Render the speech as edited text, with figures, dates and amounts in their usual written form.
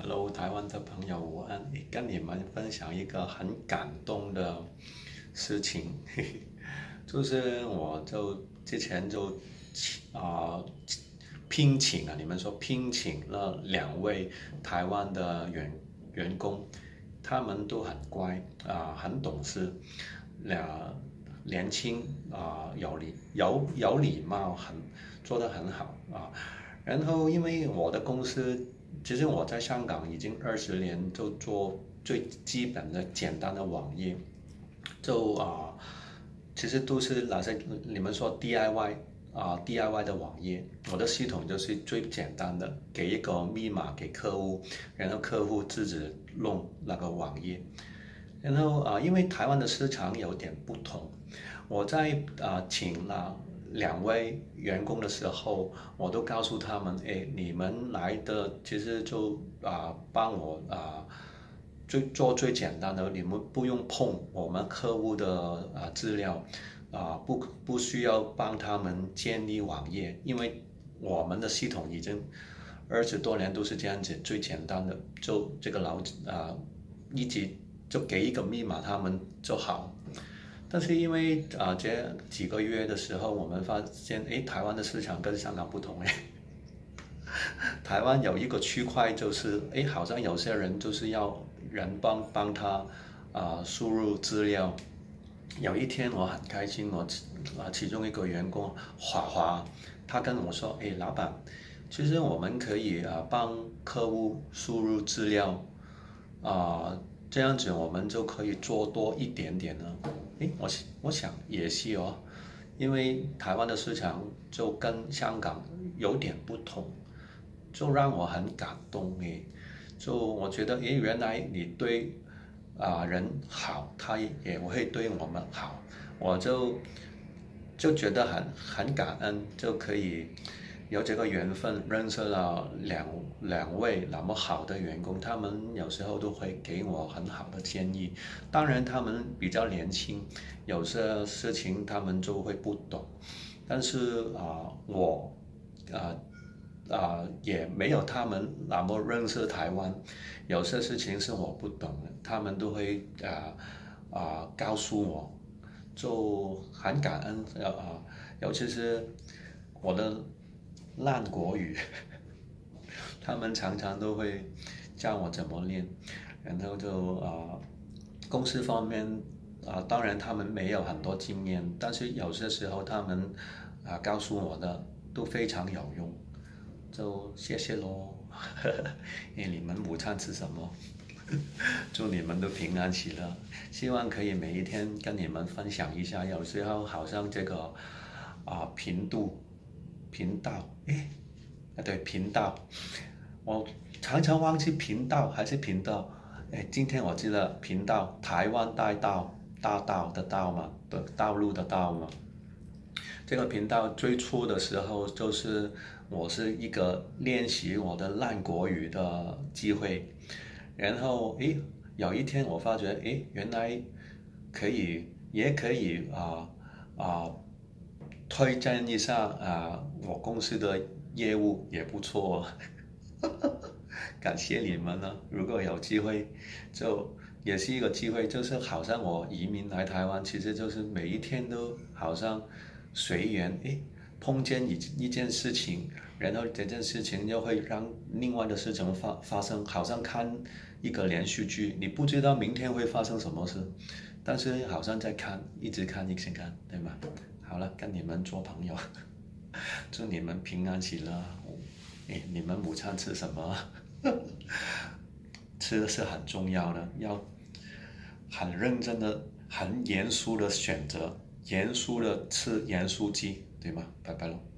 Hello，台湾的朋友，我跟你们分享一个很感动的事情，就是之前啊、聘请啊，你们说聘请了2位台湾的员工，他们都很乖很懂事，俩年轻有礼貌，做得很好啊。然后因为我的公司，其实我在香港已经20年，就做最基本的简单的网页，就其实都是那些你们说 DIY 的网页，我的系统就是最简单的，给一个密码给客户，然后客户自己弄那个网页。然后因为台湾的市场有点不同，我在请了2位员工的时候，我都告诉他们，哎，你们来的其实就帮我做最简单的，你们不用碰我们客户的资料，不需要帮他们建立网页，因为我们的系统已经20多年都是这样子，最简单的，就这个一直就给一个密码他们就好。但是因为这几个月的时候，我们发现，诶，台湾的市场跟香港不同诶。台湾有一个区块就是，诶，好像有些人就是要人帮他输入资料。有一天我很开心，其中一个员工华华，他跟我说，诶，老板，其实我们可以帮客户输入资料，啊、这样子我们就可以做多一点点呢。诶，我想也是哦，因为台湾的市场就跟香港有点不同，就让我很感动诶。就我觉得，诶，原来你对人好，他也会对我们好，我就觉得很感恩，就可以有这个缘分认识了两位那么好的员工，他们有时候都会给我很好的建议。当然，他们比较年轻，有些事情他们就会不懂，但是我啊也没有他们那么认识台湾，有些事情是我不懂的，他们都会告诉我，就很感恩尤其是我的烂国语，他们常常都会教我怎么练，然后就公司方面当然他们没有很多经验，但是有些时候他们告诉我的都非常有用，就谢谢咯。你们午餐吃什么？祝你们都平安喜乐，希望可以每一天跟你们分享一下。有时候好像这个频道，诶，对，频道，我常常忘记频道还是频道。诶，今天我记得频道，台湾大道的道嘛，的道路的道嘛。这个频道最初的时候，就是我是一个练习我的烂国语的机会，然后诶，有一天我发觉，诶，原来也可以推荐一下我公司的业务也不错。感谢你们呢。如果有机会，就也是一个机会，就是好像我移民来台湾，其实就是每一天都好像随缘，诶，碰见一件事情，然后这件事情又会让另外的事情发生，好像看一个连续剧，你不知道明天会发生什么事，但是好像在看，一直看，一直看，对吗？好了，跟你们做朋友，祝你们平安喜乐。诶，你们午餐吃什么？吃的是很重要的，要很认真的、很严肃的选择，严肃的吃盐酥鸡，对吗？拜拜喽。